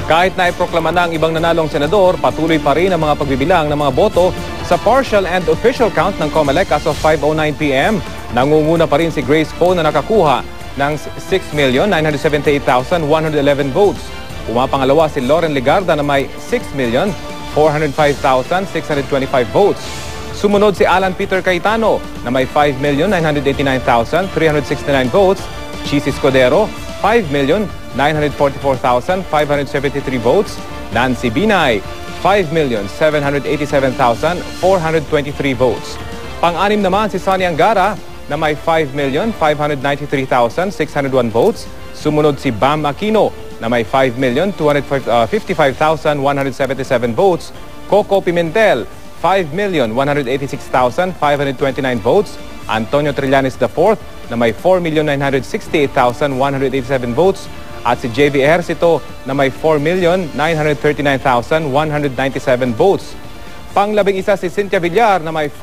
Kahit na iproklama na ang ibang nanalong senador, patuloy pa rin ang mga pagbibilang ng mga boto sa partial and official count ng COMELEC as of 5:09 p.m. Nangunguna pa rin si Grace Poe na nakakuha ng 6,978,111 votes. Pumapangalawa si Loren Legarda na may 6,405,625 votes. Sumunod si Alan Peter Cayetano na may 5,989,369 votes. Chis Escudero, 5,944,573 votes. Nancy Binay, 5,787,423 votes. Pang-anim naman si Sonny Angara na may 5,593,601 votes. Sumunod si Bam Aquino na may 5,255,177 votes. Coco Pimentel, 5,186,529 votes. Antonio Trillanes IV na may 4,968,187 votes. At si JV Ejercito na may 4,939,197 votes. Pang-11 si Cynthia Villar na may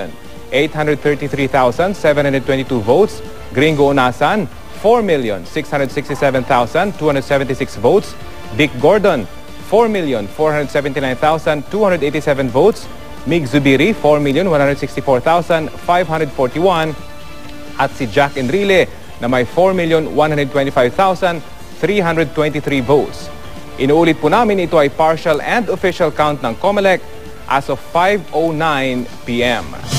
4,833,722 votes. Gringo Onasan, 4,667,276 votes. Dick Gordon, 4,479,287 votes. Mig Zubiri, 4,164,541. At si Jack Enrile na may 4,125,323 votes. Inuulit po namin, ito ay partial and official count ng COMELEC as of 5:09 p.m.